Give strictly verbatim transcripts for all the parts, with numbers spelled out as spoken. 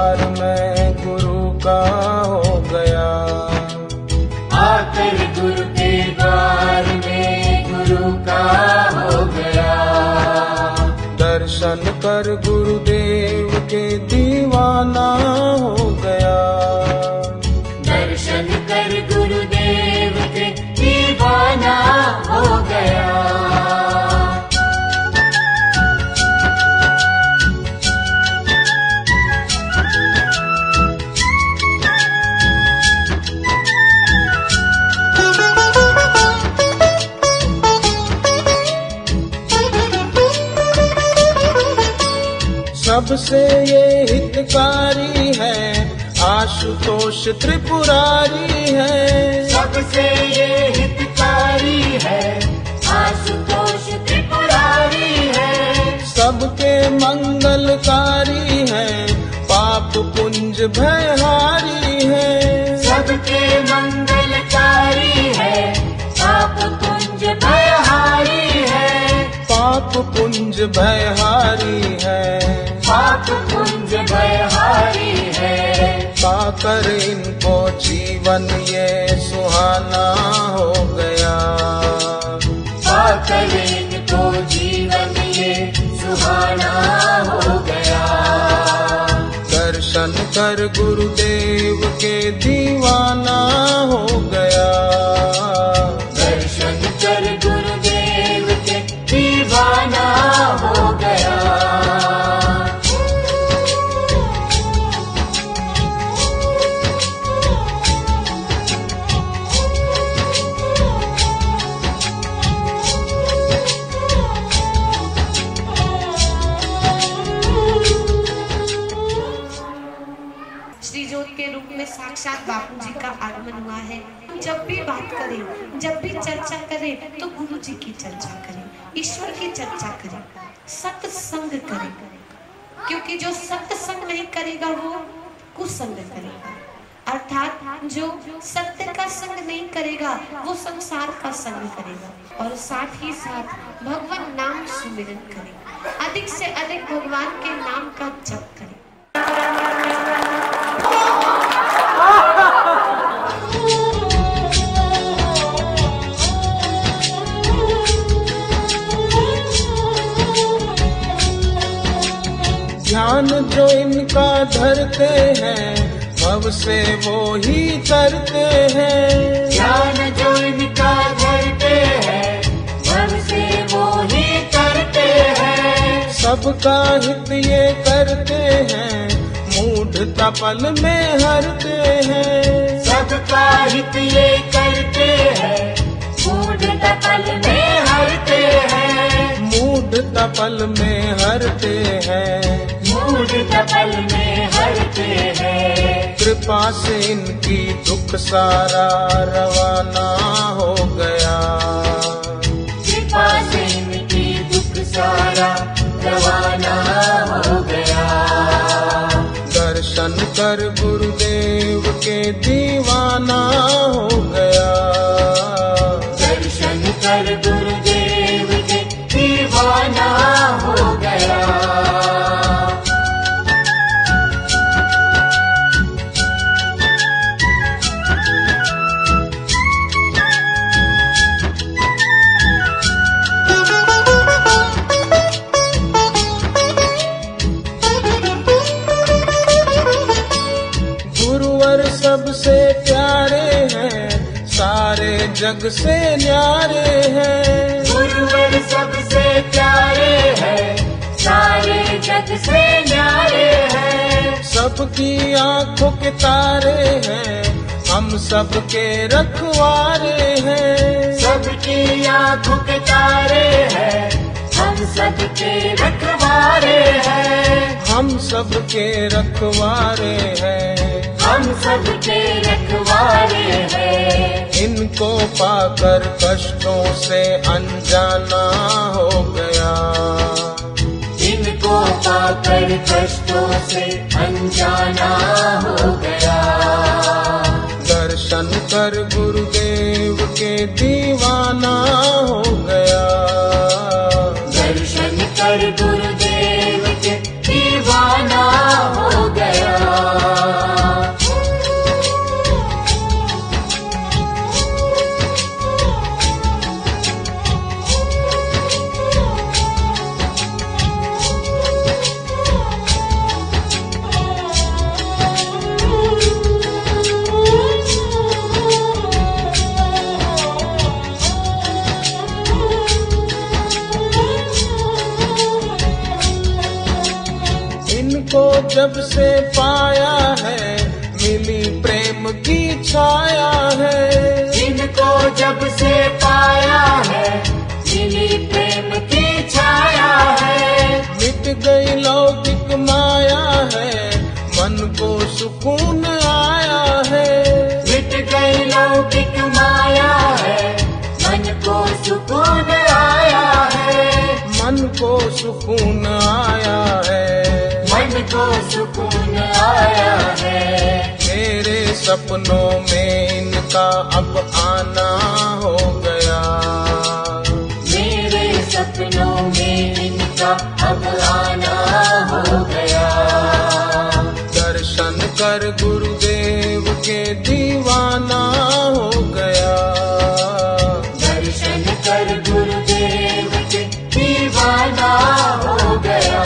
द्वार मैं गुरु का हो गया। आकर गुरु के द्वार में गुरु का हो गया। दर्शन कर गुरुदेव के दीवाना हो गया। दर्शन कर गुरुदेव के दीवाना हो गया। सबसे ये हितकारी है, आशुतोष त्रिपुरारी है। सबसे ये हितकारी है, आशुतोष त्रिपुरारी है। सबके मंगलकारी है, पाप पुंज भयहारी है। सबके मंगलकारी है, पाप पुंज भयहारी है। पाप पुंज भयहारी है। पाप पुंज भयहारी है। पाकर इनको जीवन ये सुहाना हो गया। पाकर इनको जीवन ये सुहाना हो गया। दर्शन कर गुरुदेव के दीवाना हो गया। दर्शन कर गुरुदेव के दीवाना हो गया। साक्षात बापू जी का आगमन हुआ है। जब भी बात करें, जब भी चर्चा करें, तो गुरु जी की चर्चा करें, ईश्वर की चर्चा करें, सत्संग करें, क्योंकि जो सत्संग नहीं करेगा वो कुसंग करेगा। अर्थात जो सत्य का संग नहीं करेगा वो संसार का संग करेगा। और साथ ही साथ भगवान नाम सुमिरन करें, अधिक से अधिक भगवान के नाम का जप करें। ध्यान जो इनका धरते हैं, भव से वो ही करते हैं। ध्यान जो इनका धरते हैं, भव से वो ही करते हैं। सबका हित ये करते हैं, मूढ़ता पल में हरते हैं। सबका हित ये करते हैं, मूढ़ता पल में हरते हैं। मूढ़ता पल में हरते हैं। मूढ़ता पल में हरते हैं। कृपा से इनकी दुख सारा रवाना हो गया। कृपा से इनकी दुख सारा रवाना हो गया। दर्शन कर गुरुदेव के दीवाना हो गया। दर्शन कर गुरुदेव के दीवाना हो गया। सबसे प्यारे हैं, सारे जग से न्यारे हैं। गुरुवर सबसे प्यारे हैं, सारे जग से न्यारे हैं। सबकी आंखों के तारे हैं, हम सबके रखवारे हैं। सबकी आंखों के तारे हैं, हम सबके रखवारे हैं। हम सबके रखवारे हैं। हम सबके रखवारे हैं। इनको पाकर कष्टों से अनजाना हो गया। इनको पाकर कष्टों से अनजाना हो गया। दर्शन कर गुरुदेव के दीवाना हो गया। दर्शन कर गुरुदेव के दीवाना हो गया। जब से पाया है मिली प्रेम की छाया है। जिनको जब से पाया है मिली प्रेम की छाया है। मिट गई लौकिक माया है मन को सुकून आया है। मिट गई लौकिक माया है मन को सुकून आया है। मन को सुकून आया है। मन को सुकून आया है। मेरे सपनों में इनका अब आना हो गया। मेरे सपनों में इनका अब आना हो गया। दर्शन कर गुरुदेव के दीवाना हो गया। दर्शन कर गुरुदेव के दीवाना हो गया।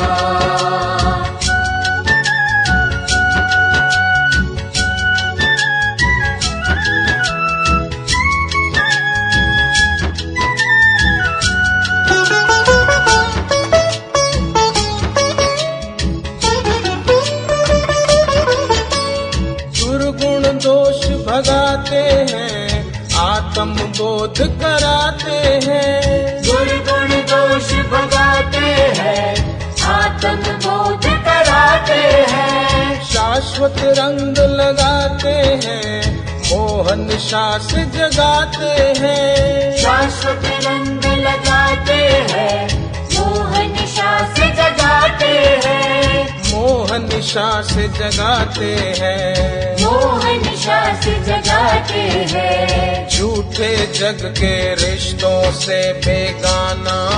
दोष भगाते हैं आत्म बोध कराते हैं। दुर्गुण दोष भगाते हैं आत्म बोध कराते हैं। शाश्वत रंग लगाते हैं मोह निशा से जगाते हैं। शाश्वत रंग लगाते हैं मोह निशा से जगाते हैं। मोह निशा से जगाते हैं। मोह निशा से जगाते हैं। झूठे जग के रिश्तों से बेगाना